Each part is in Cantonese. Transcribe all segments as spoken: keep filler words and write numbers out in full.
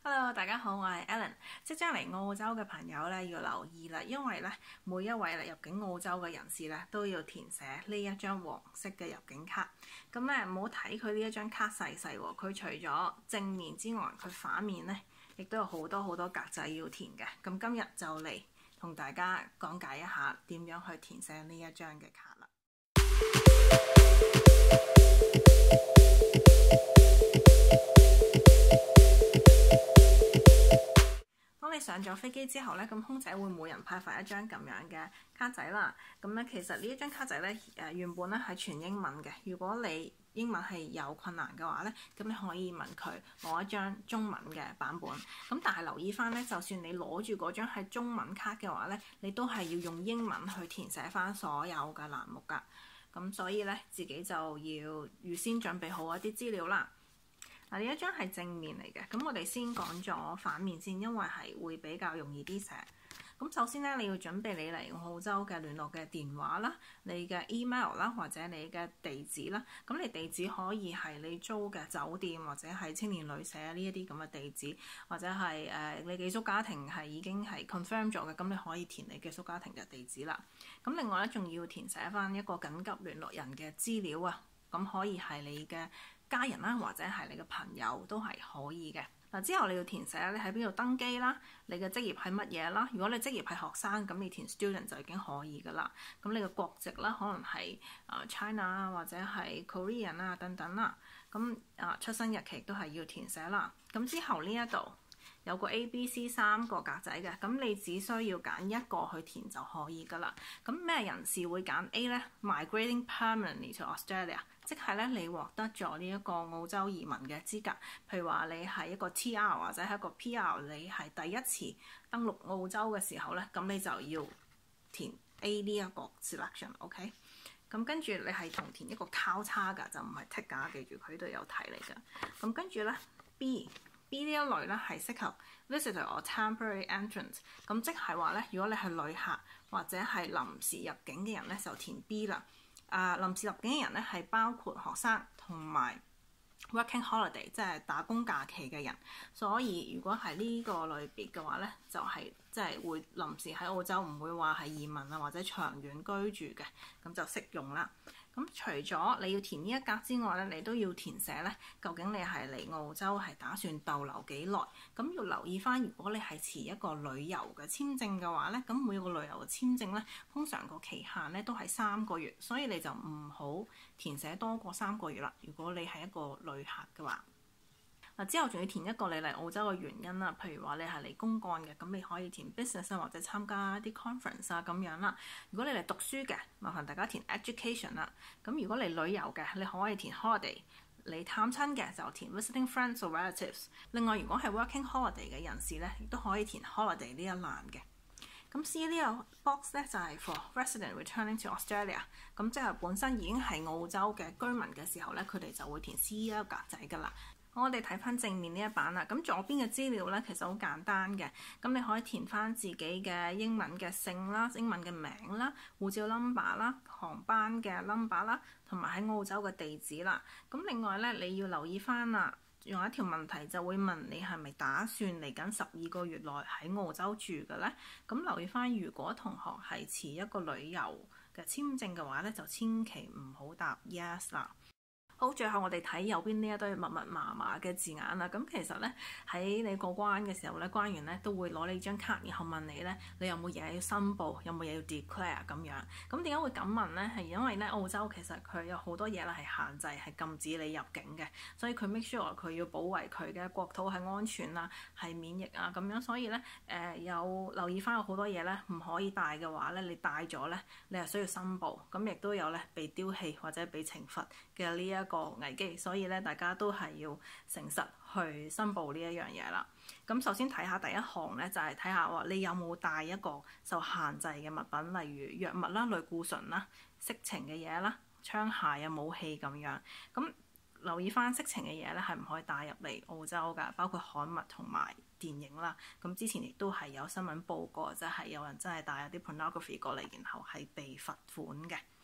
Hello，大家好，我係 Ellen。即將嚟澳洲嘅朋友咧要留意啦，因為咧每一位嚟入境澳洲嘅人士咧都要填寫呢一張黃色嘅入境卡。咁咧唔好睇佢呢一張卡細細喎，佢除咗正面之外，佢反面咧亦都有好多好多格仔要填嘅。咁今日就嚟同大家講解一下點樣去填寫呢一張嘅卡啦。當你上咗飛機之後咧，咁空姐會每人派發一張咁樣嘅卡仔啦。咁咧其實呢一張卡仔咧，誒原本咧係全英文嘅。如果你英文係有困難嘅話咧，咁你可以問佢攞一張中文嘅版本。咁但係留意翻咧，就算你攞住嗰張係中文卡嘅話咧，你都係要用英文去填寫翻所有嘅欄目㗎。咁所以咧，自己就要預先準備好一啲資料啦。嗱，呢一張係正面嚟嘅，咁我哋先講咗反面先，因為係會比較容易啲寫。咁首先咧，你要準備你嚟澳洲嘅聯絡嘅電話啦，你嘅 email 啦，或者你嘅地址啦。咁你地址可以係你租嘅酒店，或者係青年旅社呢一啲咁嘅地址，或者係誒、呃、你寄宿家庭係已經係 confirm 咗嘅，咁你可以填你寄宿家庭嘅地址啦。咁另外咧，仲要填寫翻一個緊急聯絡人嘅資料啊，咁可以係你嘅家人啦，或者係你嘅朋友都係可以嘅。嗱，之後你要填寫你喺邊度登機啦，你嘅職業係乜嘢啦。如果你職業係學生，咁你填 student 就已經可以噶啦。咁你嘅國籍啦，可能係誒 China 啊，或者係 Korean 啊等等啦。咁啊出生日期都係要填寫啦。咁之後呢一度有個 A、B、C 三個格仔嘅，咁你只需要揀一個去填就可以噶啦。咁咩人士會揀 A 呢？ Migrating permanently to Australia， 即係咧你獲得咗呢一個澳洲移民嘅資格。譬如話你係一個 T R 或者係一個 P R， 你係第一次登陸澳洲嘅時候咧，咁你就要填 A 呢一個 selection，OK？、Okay？咁跟住你係同填一個交叉㗎，就唔係 tick 㗎，記住佢都有題嚟㗎。咁跟住咧 B。B 呢一類咧係適合 visitor or temporary entrance， 咁即係話咧，如果你係旅客或者係臨時入境嘅人咧，就填 B 啦。啊，臨時入境嘅人咧係包括學生同埋 working holiday， 即係打工假期嘅人。所以如果係呢個類別嘅話咧，就係即係會臨時喺澳洲，唔會話係移民啊或者長遠居住嘅，咁就適用啦。咁除咗你要填呢一格之外咧，你都要填寫咧，究竟你係嚟澳洲係打算逗留幾耐？咁要留意翻，如果你係持一個旅遊嘅簽證嘅話咧，咁每個旅遊嘅簽證咧，通常個期限咧都係三個月，所以你就唔好填寫多過三個月啦。如果你係一個旅客嘅話。嗱，之後仲要填一個你嚟澳洲嘅原因啦，譬如話你係嚟公幹嘅，咁你可以填 business 或者參加一啲 conference 啊咁樣啦。如果你嚟讀書嘅，麻煩大家填 education 啦。咁如果嚟旅遊嘅，你可以填 holiday。嚟探親嘅就填 visiting friends or relatives。另外，如果係 working holiday 嘅人士咧，亦都可以填 holiday 呢一欄嘅。咁 C 呢個 box 咧就係 for resident returning to Australia。咁即係本身已經係澳洲嘅居民嘅時候咧，佢哋就會填 C 一個格仔噶啦。我哋睇翻正面呢一版啦，咁左邊嘅資料咧其實好簡單嘅，咁你可以填翻自己嘅英文嘅姓啦、英文嘅名啦、護照 number 啦、航班嘅 number 啦，同埋喺澳洲嘅地址啦。咁另外咧，你要留意翻啦，用一條問題就會問你係咪打算嚟緊十二個月內喺澳洲住嘅咧？咁留意翻，如果同學係持一個旅遊嘅簽證嘅話咧，就千祈唔好答 yes 啦。好，最後我哋睇右邊呢一堆密密麻麻嘅字眼啦。咁其實咧喺你過關嘅時候咧，關員咧都會攞你張卡，然後問你咧，你有冇嘢要申報，有冇嘢要 declare 咁樣。咁點解會咁問咧？係因為咧澳洲其實佢有好多嘢啦，係限制係禁止你入境嘅，所以佢 make sure 佢要保衞佢嘅國土係安全啦，係免疫啊咁樣。所以咧誒、呃、有留意翻有好多嘢咧唔可以帶嘅話咧，你帶咗咧，你係需要申報。咁亦都有咧被丟棄或者被懲罰嘅呢一個危機，所以咧大家都係要誠實去申報呢一樣嘢啦。咁首先睇下第一項咧，就係睇下話你有冇帶一個受限制嘅物品，例如藥物啦、類固醇啦、色情嘅嘢啦、槍械啊、武器咁樣。咁留意翻色情嘅嘢咧，係唔可以帶入嚟澳洲㗎，包括刊物同埋電影啦。咁之前亦都係有新聞報過，即係有人真係帶一啲 pornography 過嚟，然後係被罰款嘅。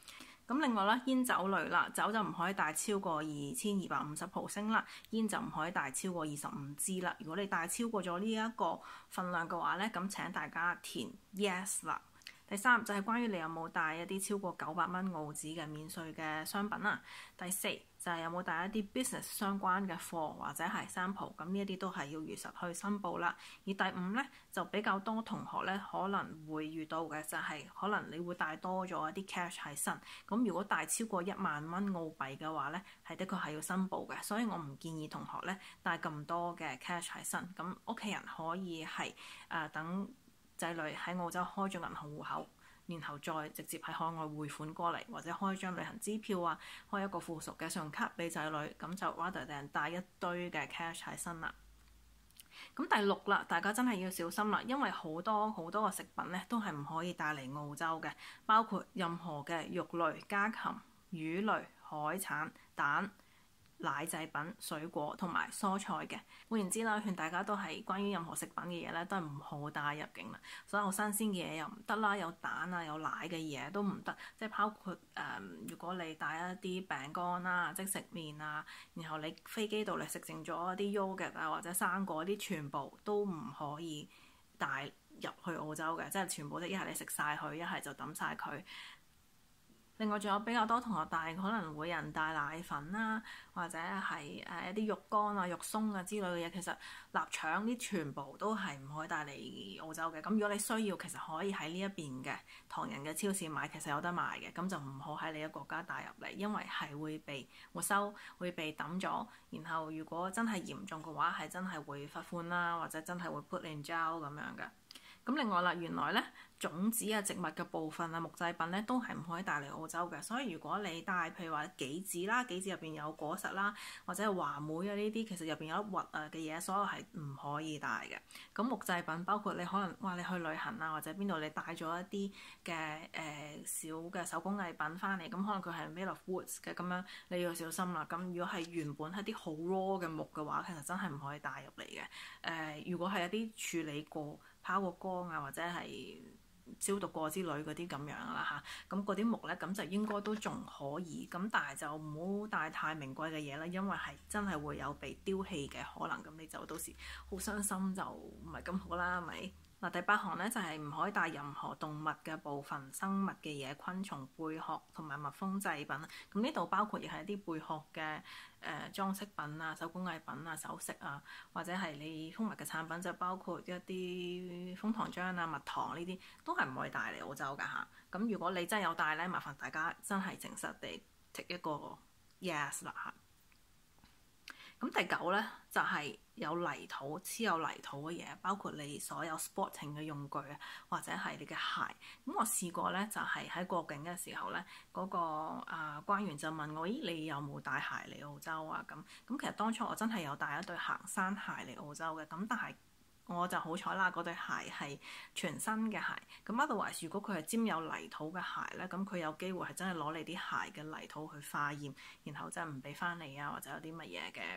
咁另外啦，煙酒類啦，酒就唔可以帶超過二千二百五十毫升啦，煙就唔可以帶超過二十五支啦。如果你帶超過咗呢一個份量嘅話咧，咁請大家填 yes 啦。第三就係關於你有冇帶一啲超過九百蚊澳紙嘅免稅嘅商品啦。第四就係有冇帶一啲 business 相關嘅貨或者係 sample，咁呢一啲都係要如實去申報啦。而第五咧就比較多同學咧可能會遇到嘅就係可能你會帶多咗一啲 cash 喺身，咁如果帶超過一萬蚊澳幣嘅話咧，係的確係要申報嘅，所以我唔建議同學咧帶咁多嘅 cash 喺身。咁屋企人可以係誒、呃、等仔女喺澳洲開咗銀行戶口，然後再直接喺海外匯款過嚟，或者開張旅行支票啊，開一個附屬嘅信用卡俾仔女，咁就 rather than 帶一堆嘅 cash 喺身啦。咁第六啦，大家真係要小心啦，因為好多好多個食品咧都係唔可以帶嚟澳洲嘅，包括任何嘅肉類、家禽、魚類、海產、蛋、奶製品、水果同埋蔬菜嘅。換言之啦，勸大家都係關於任何食品嘅嘢咧，都係唔好帶入境啦。所有新鮮嘅嘢又唔得啦，有蛋啊有奶嘅嘢都唔得，即係包括誒、呃，如果你帶一啲餅乾啦、即食麵啊，然後你飛機度你食剩咗一啲 yogurt 啊或者生果啲，全部都唔可以帶入去澳洲嘅，即係全部都一係你食晒佢，一係就抌晒佢。另外仲有比較多同學帶，可能會有人帶奶粉啦，或者係誒一啲肉乾啊、肉鬆啊之類嘅嘢。其實臘腸啲全部都係唔可以帶嚟澳洲嘅。咁如果你需要，其實可以喺呢一邊嘅唐人嘅超市買，其實有得賣嘅。咁就唔好喺你嘅國家帶入嚟，因為係會被沒收、會被抌咗。然後如果真係嚴重嘅話，係真係會罰款啦，或者真係會 put in jail 咁樣嘅。咁另外啦，原來咧種子啊、植物嘅部分啊、木製品咧都係唔可以帶嚟澳洲嘅。所以如果你帶譬如話杞子啦，杞子入邊有果實啦，或者係話梅啊呢啲，其實入邊有粒核啊嘅嘢，所有係唔可以帶嘅。咁木製品包括你可能哇，你去旅行啊，或者邊度你帶咗一啲嘅誒小嘅手工藝品翻嚟，咁可能佢係 made of woods 嘅，咁樣你要小心啦。咁如果係原本係啲好 raw 嘅木嘅話，其實真係唔可以帶入嚟嘅。誒、呃，如果係一啲處理過、拋過光啊，或者係消毒過之類嗰啲咁樣啦嚇，咁嗰啲木咧，咁就應該都仲可以，咁但係就唔好帶太名貴嘅嘢啦，因為係真係會有被丟棄嘅可能，咁你就到時好傷心就唔係咁好啦，係咪？嗱，第八項咧就係、是、唔可以帶任何動物嘅部分、生物嘅嘢、昆蟲、貝殼同埋蜜蜂製品。咁呢度包括亦係一啲貝殼嘅誒裝飾品啊、手工藝品啊、首飾啊，或者係你蜂蜜嘅產品，就包括一啲楓糖漿啊、蜜糖呢啲，都係唔可以帶嚟澳洲㗎嚇。咁如果你真係有帶咧，麻煩大家真係誠實地 take 一個 yes 啦嚇。咁第九咧就係、是、有泥土、黐有泥土嘅嘢，包括你所有 sporting 嘅用具啊，或者係你嘅鞋。咁我試過咧，就係、是、喺過境嘅時候咧，嗰、那個啊關員就問我：咦，你有冇帶鞋嚟澳洲啊？咁咁其實當初我真係有帶一對行山鞋嚟澳洲嘅，咁但係我就好彩啦，嗰對鞋係全新嘅鞋。咁 otherwise，如果佢係沾有泥土嘅鞋咧，咁佢有機會係真係攞你啲鞋嘅泥土去化驗，然後真係唔俾翻你啊，或者有啲乜嘢嘅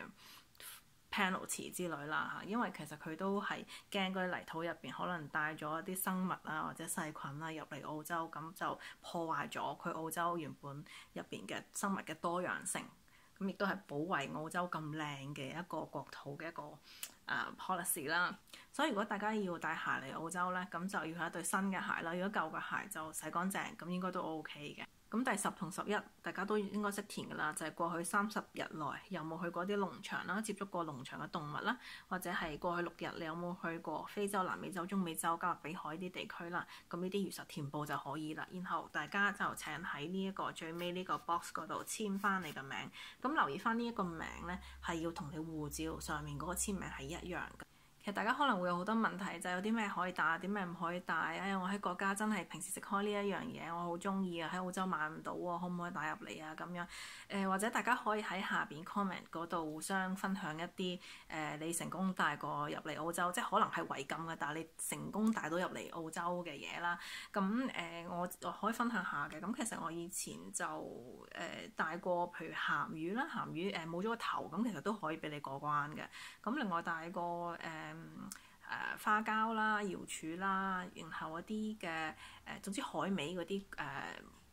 penalty 之類啦嚇。因為其實佢都係驚嗰啲泥土入邊可能帶咗一啲生物啊或者細菌啊入嚟澳洲，咁就破壞咗佢澳洲原本入邊嘅生物嘅多樣性。咁亦都係保衞澳洲咁靚嘅一個國土嘅一個誒、uh, policy 啦。所以如果大家要帶鞋嚟澳洲咧，咁就要係一對新嘅鞋啦。如果舊嘅鞋就洗乾淨，咁應該都 OK 嘅。咁第十同十一大家都應該識填㗎啦，就係、是、過去三十日內有冇去過啲農場啦，接觸過農場嘅動物啦，或者係過去六日你有冇去過非洲、南美洲、中美洲、加勒比海啲地區啦，咁呢啲如實填報就可以啦。然後大家就請喺呢一個最尾呢個 box 嗰度簽翻你嘅名。咁留意翻呢一個名咧，係要同你護照上面嗰個簽名係一樣嘅。其實大家可能會有好多問題，就係、有啲咩可以帶，啲咩唔可以帶。哎我喺國家真係平時食開呢一樣嘢，我好中意啊，喺澳洲買唔到喎，可唔可以帶入嚟啊？咁樣誒、呃，或者大家可以喺下邊 comment 嗰度互相分享一啲誒、呃，你成功帶過入嚟澳洲，即係可能係違禁嘅，但係你成功帶到入嚟澳洲嘅嘢啦。咁誒、呃，我我可以分享下嘅。咁其實我以前就誒、呃、帶過，譬如鹹魚啦，鹹魚誒冇咗個頭，咁其實都可以俾你過關嘅。咁另外帶過誒。呃誒、呃、花膠啦、瑤柱啦，然後一啲嘅誒，總之海味嗰啲誒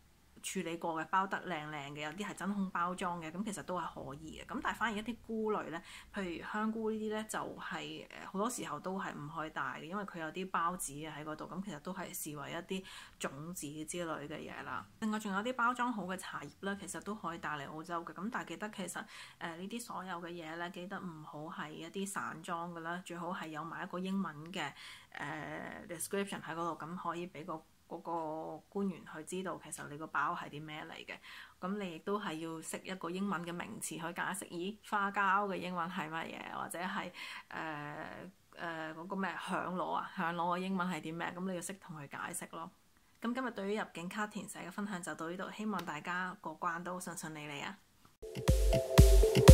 處理過嘅，包得靚靚嘅，有啲係真空包裝嘅，咁其實都係可以嘅。咁但係反而一啲菇類咧，譬如香菇呢啲咧，就係誒好多時候都係唔可以帶嘅，因為佢有啲孢子嘅喺嗰度，咁其實都係視為一啲種子之類嘅嘢啦。另外仲有啲包裝好嘅茶葉咧，其實都可以帶嚟澳洲嘅。咁但係記得其實誒呢啲所有嘅嘢咧，記得唔好係一啲散裝嘅啦，最好係有埋一個英文嘅誒、呃、description 喺嗰度，咁可以俾個嗰個官員去知道其實你個包係啲咩嚟嘅。咁你亦都係要識一個英文嘅名詞去解釋，咦花膠嘅英文係乜嘢，或者係誒誒嗰個咩響螺啊，響螺嘅英文係啲咩？咁你要識同佢解釋咯。咁今日對於入境卡填寫嘅分享就到呢度，希望大家過關都順順利利啊！